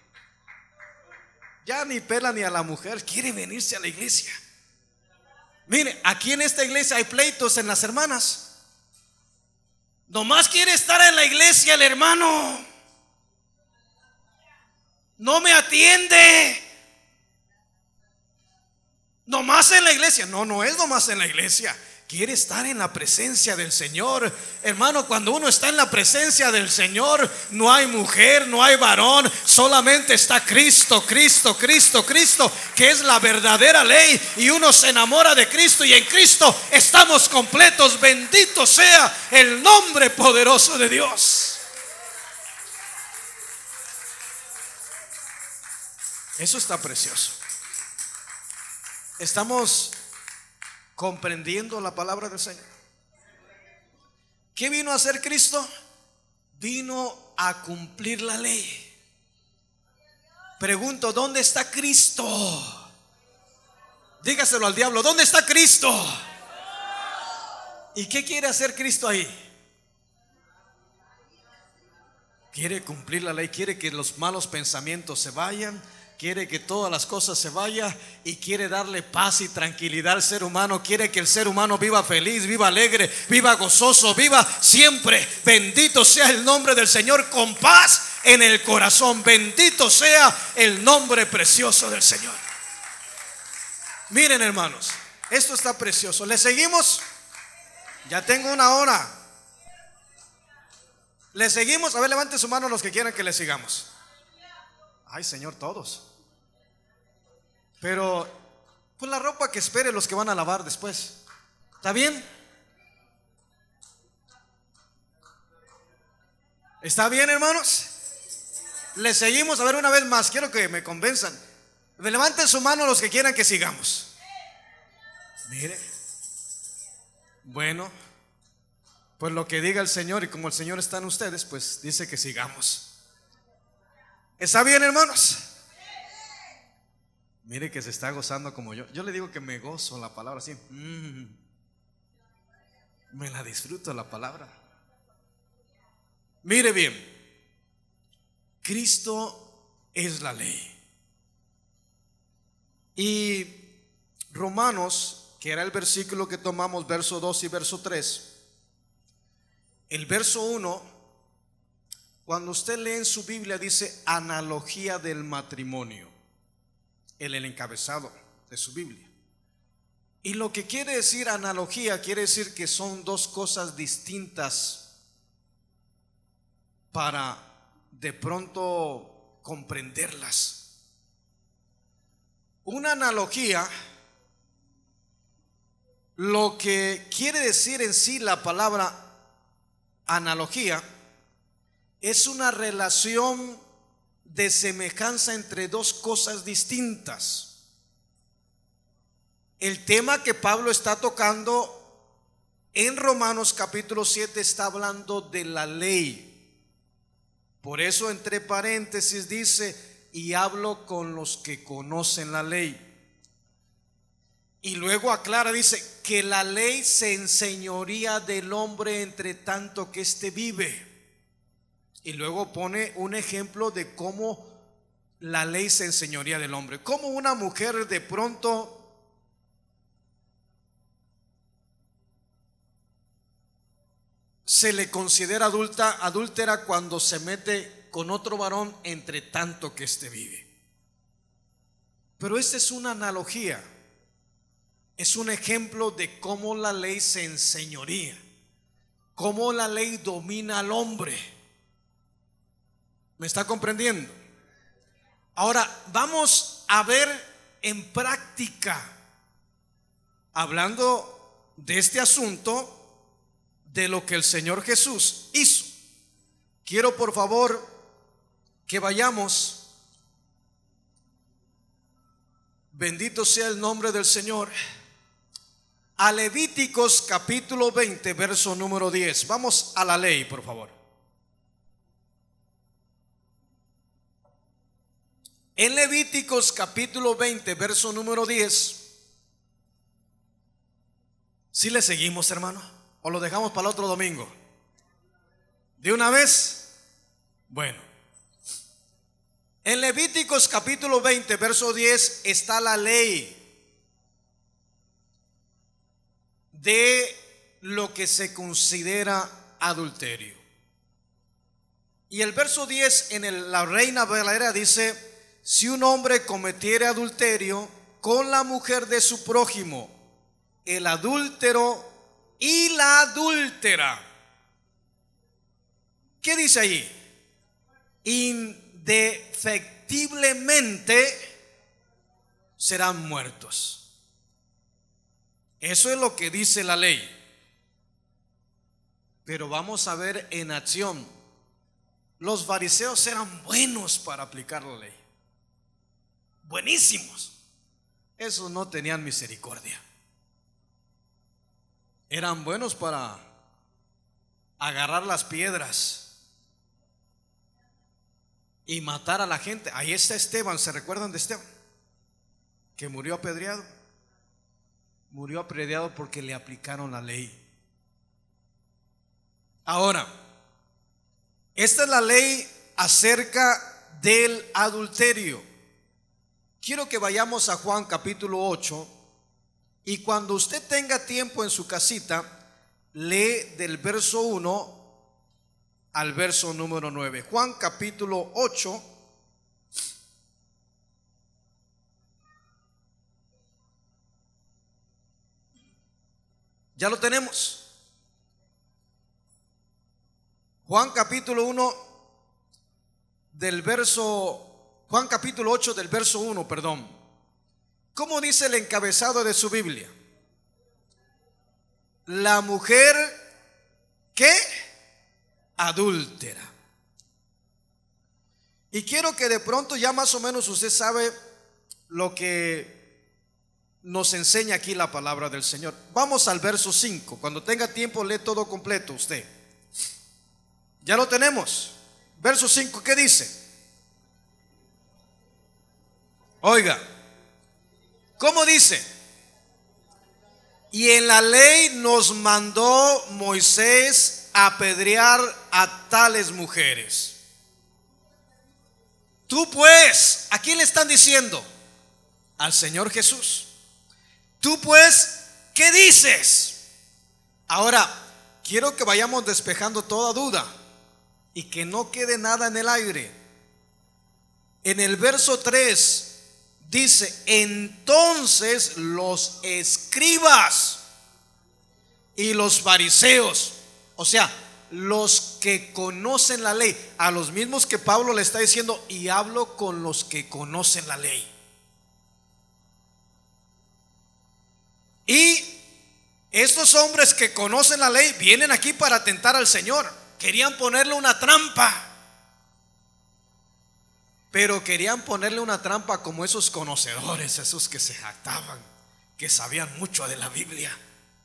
ya ni pela ni a la mujer, quiere venirse a la iglesia. Mire, aquí en esta iglesia hay pleitos en las hermanas. Nomás quiere estar en la iglesia el hermano, no me atiende. Nomás en la iglesia. No, no es nomás en la iglesia. Quiere estar en la presencia del Señor. Hermano, cuando uno está en la presencia del Señor, no hay mujer, no hay varón, solamente está Cristo, Cristo, Cristo, Cristo, que es la verdadera ley. Y uno se enamora de Cristo, y en Cristo estamos completos. Bendito sea el nombre poderoso de Dios. Eso está precioso. ¿Estamos comprendiendo la palabra del Señor? ¿Qué vino a hacer Cristo? Vino a cumplir la ley. Pregunto, ¿dónde está Cristo? Dígaselo al diablo, ¿dónde está Cristo? ¿Y qué quiere hacer Cristo ahí? Quiere cumplir la ley, quiere que los malos pensamientos se vayan, quiere que todas las cosas se vayan, y quiere darle paz y tranquilidad al ser humano. Quiere que el ser humano viva feliz, viva alegre, viva gozoso, viva siempre. Bendito sea el nombre del Señor, con paz en el corazón. Bendito sea el nombre precioso del Señor. Miren, hermanos, esto está precioso. ¿Le seguimos? Ya tengo una hora. ¿Le seguimos? A ver, levanten su mano los que quieran que le sigamos. Ay, Señor, todos. Pero pues la ropa que espere los que van a lavar después. ¿Está bien? ¿Está bien, hermanos? Le seguimos. A ver, una vez más, quiero que me convenzan. Levanten su mano los que quieran que sigamos. Mire. Bueno, pues lo que diga el Señor, y como el Señor está en ustedes, pues dice que sigamos. ¿Está bien, hermanos? Mire que se está gozando como yo. Yo le digo que me gozo la palabra así. Mm, me la disfruto la palabra. Mire bien, Cristo es la ley. Y Romanos, que era el versículo que tomamos, verso dos y verso tres, el verso uno, cuando usted lee en su Biblia, dice analogía del matrimonio, en el encabezado de su Biblia. Y lo que quiere decir analogía, quiere decir que son dos cosas distintas para de pronto comprenderlas. Una analogía, lo que quiere decir en sí la palabra analogía, es una relación de semejanza entre dos cosas distintas. El tema que Pablo está tocando en Romanos capítulo siete está hablando de la ley. Por eso entre paréntesis dice, y hablo con los que conocen la ley. Y luego aclara, dice, que la ley se enseñoría del hombre entre tanto que éste vive. Y luego pone un ejemplo de cómo la ley se enseñoría del hombre. Cómo una mujer de pronto se le considera adulta, adúltera cuando se mete con otro varón entre tanto que éste vive. Pero esta es una analogía, es un ejemplo de cómo la ley se enseñoría, cómo la ley domina al hombre. ¿Me está comprendiendo? Ahora vamos a ver en práctica, hablando de este asunto, de lo que el Señor Jesús hizo. Quiero por favor que vayamos, bendito sea el nombre del Señor, a Levíticos capítulo veinte, verso número diez. Vamos a la ley, por favor. En Levíticos capítulo veinte, verso número diez. ¿Sí le seguimos, hermano? ¿O lo dejamos para el otro domingo? ¿De una vez? Bueno, en Levíticos capítulo veinte, verso diez está la ley de lo que se considera adulterio. Y el verso diez en el, la Reina Valera dice: si un hombre cometiere adulterio con la mujer de su prójimo, el adúltero y la adúltera, ¿qué dice allí? Indefectiblemente serán muertos. Eso es lo que dice la ley. Pero vamos a ver en acción. Los fariseos eran buenos para aplicar la ley, buenísimos. Esos no tenían misericordia. Eran buenos para agarrar las piedras y matar a la gente. Ahí está Esteban, ¿se recuerdan de Esteban? Que murió apedreado. Murió apedreado porque le aplicaron la ley. Ahora, esta es la ley acerca del adulterio. Quiero que vayamos a Juan capítulo ocho, y cuando usted tenga tiempo en su casita, lee del verso uno al verso número nueve. Juan capítulo ocho, ya lo tenemos. Juan capítulo uno del verso Juan capítulo ocho del verso uno, perdón. ¿Cómo dice el encabezado de su Biblia? La mujer, ¿qué? Adúltera. Y quiero que de pronto ya más o menos usted sabe lo que nos enseña aquí la palabra del Señor. Vamos al verso cinco. Cuando tenga tiempo, lee todo completo usted. Ya lo tenemos. Verso cinco, ¿qué dice? Oiga, ¿cómo dice? Y en la ley nos mandó Moisés apedrear a tales mujeres. Tú pues, ¿a quién le están diciendo? Al Señor Jesús. Tú pues, ¿qué dices? Ahora, quiero que vayamos despejando toda duda y que no quede nada en el aire. En el verso tres dice: entonces los escribas y los fariseos, o sea, los que conocen la ley, a los mismos que Pablo le está diciendo, y hablo con los que conocen la ley. Y estos hombres que conocen la ley vienen aquí para tentar al Señor. Querían ponerle una trampa, pero querían ponerle una trampa como esos conocedores, esos que se jactaban, que sabían mucho de la Biblia.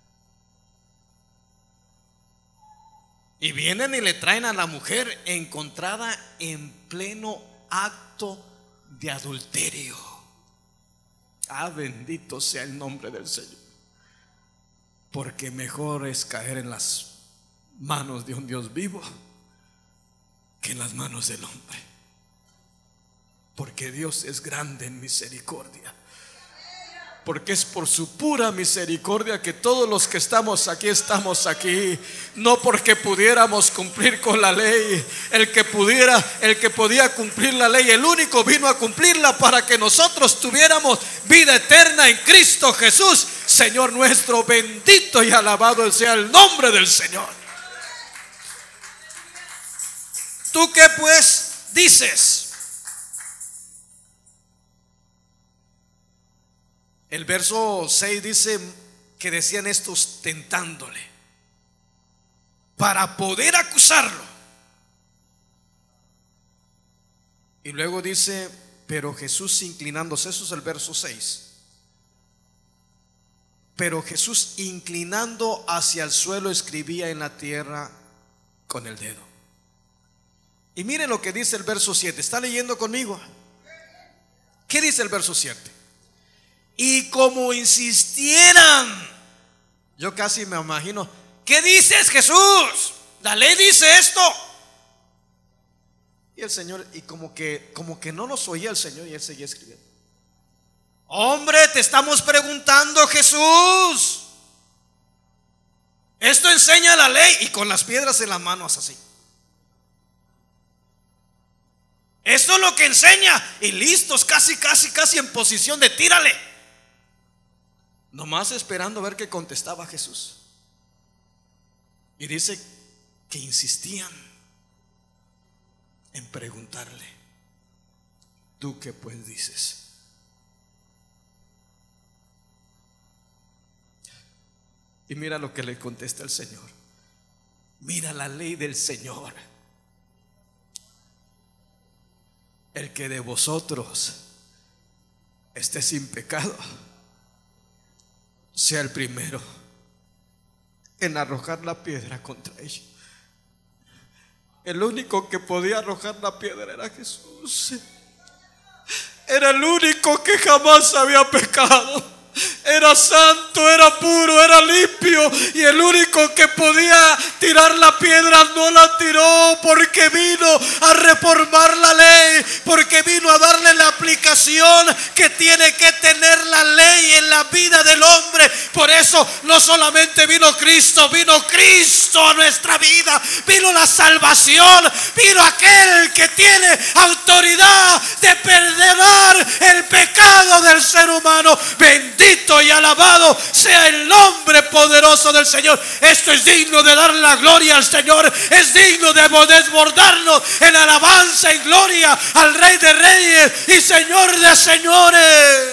Y vienen y le traen a la mujer encontrada en pleno acto de adulterio. Ah, bendito sea el nombre del Señor. Porque mejor es caer en las manos de un Dios vivo que en las manos del hombre. Porque Dios es grande en misericordia. Porque es por su pura misericordia que todos los que estamos aquí estamos aquí. No porque pudiéramos cumplir con la ley. El que pudiera, el que podía cumplir la ley, el único vino a cumplirla para que nosotros tuviéramos vida eterna en Cristo Jesús, Señor nuestro. Bendito y alabado sea el nombre del Señor. ¿Tú qué pues dices? El verso seis dice que decían estos tentándole para poder acusarlo. Y luego dice: pero Jesús inclinándose, eso es el verso seis. Pero Jesús, inclinando hacia el suelo, escribía en la tierra con el dedo. Y miren lo que dice el verso siete. ¿Está leyendo conmigo? ¿Qué dice el verso siete? Y como insistieran, yo casi me imagino: ¿qué dices, Jesús? La ley dice esto. Y el Señor, y como que como que no nos oía el Señor, y él seguía escribiendo. Hombre, te estamos preguntando, Jesús. Esto enseña la ley, y con las piedras en las manos así. Esto es lo que enseña, y listos, casi, casi, casi en posición de tírale. Nomás esperando a ver qué contestaba Jesús. Y dice que insistían en preguntarle: ¿tú qué pues dices? Y mira lo que le contesta el Señor. Mira la ley del Señor. El que de vosotros esté sin pecado, sea el primero en arrojar la piedra contra ella. El único que podía arrojar la piedra era Jesús. Era el único que jamás había pecado. Era santo, era puro, era limpio. Y el único que podía tirar la piedra no la tiró, porque vino a reformar la ley, porque vino a darle la aplicación que tiene que tener la ley en la vida del hombre. Por eso no solamente vino Cristo, vino Cristo a nuestra vida, vino la salvación, vino aquel que tiene autoridad de perdonar el pecado del ser humano. Bendito y alabado sea el nombre poderoso del Señor. Esto es digno de dar la gloria al Señor. Es digno de desbordarnos en alabanza y gloria al Rey de Reyes y Señor de Señores.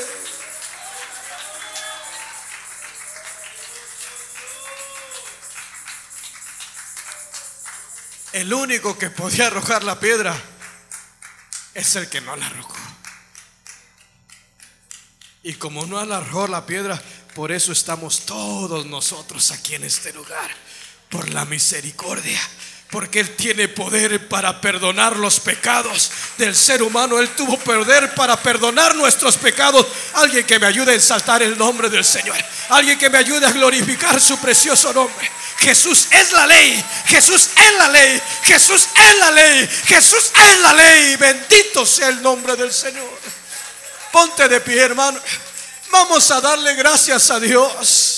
El único que podía arrojar la piedra es el que no la arrojó. Y como no arrojó la piedra, por eso estamos todos nosotros aquí en este lugar, por la misericordia. Porque Él tiene poder para perdonar los pecados del ser humano. Él tuvo poder para perdonar nuestros pecados. Alguien que me ayude a exaltar el nombre del Señor. Alguien que me ayude a glorificar su precioso nombre. Jesús es la ley, Jesús es la ley, Jesús es la ley, Jesús es la ley. Bendito sea el nombre del Señor. Ponte de pie, hermano. Vamos a darle gracias a Dios.